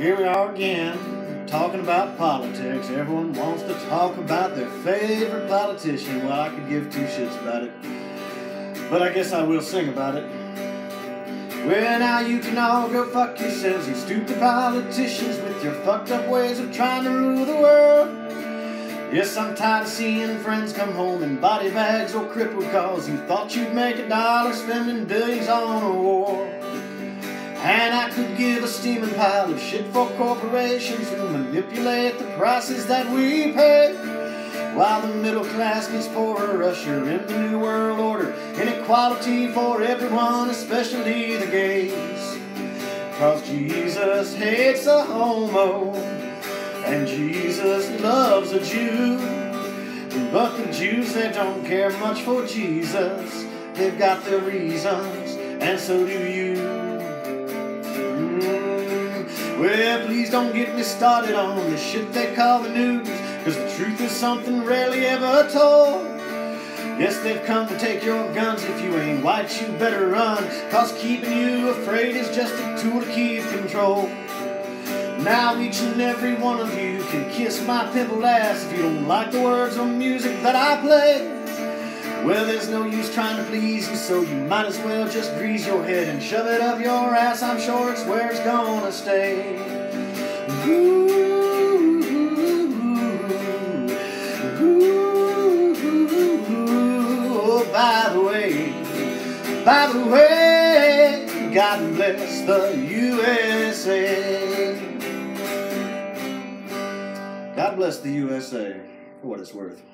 Here we are again, talking about politics. Everyone wants to talk about their favorite politician. Well, I could give two shits about it, but I guess I will sing about it. Well, now you can all go fuck yourselves, you stupid politicians, with your fucked up ways of trying to rule the world. Yes, I'm tired of seeing friends come home in body bags or crippled cause you thought you'd make $1 spending billions on a war. And I could give a steaming pile of shit for corporations who manipulate the prices that we pay, while the middle class gets poorer, usher in the new world order, inequality for everyone, especially the gays. Cause Jesus hates a homo, and Jesus loves a Jew. But the Jews, they don't care much for Jesus. They've got their reasons, and so do you. Well, please don't get me started on the shit they call the news, cause the truth is something rarely ever told. Yes, they've come to take your guns. If you ain't white, you better run, cause keeping you afraid is just a tool to keep control. Now each and every one of you can kiss my pimple ass if you don't like the words or music that I play. Well, there's no use trying to please you, so you might as well just grease your head and shove it up your ass. I'm sure it's where it's gonna stay. Ooh, ooh, ooh. Oh, by the way, God bless the USA. God bless the USA, for what it's worth.